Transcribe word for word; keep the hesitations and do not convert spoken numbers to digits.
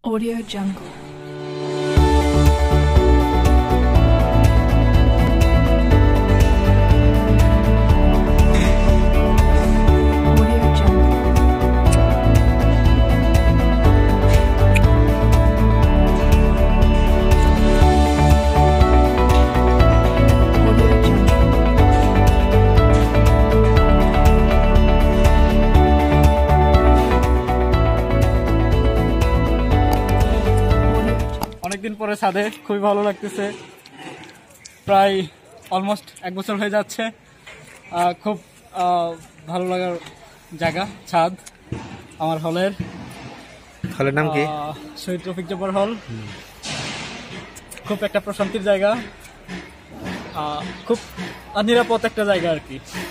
Audio Jungle. অনেকদিন পরে ছাদে খুবই ভালো লাগতেছে। প্রায় অলমোস্ট এক বছর হয়ে যাচ্ছে। খুব ভালো লাগার জায়গা ছাদ। আমার হলের হলের নাম কি? শহীদ রফিক জব্বার হল। খুব একটা প্রশান্তির জায়গা, খুব নিরাপদ একটা জায়গা আর কি।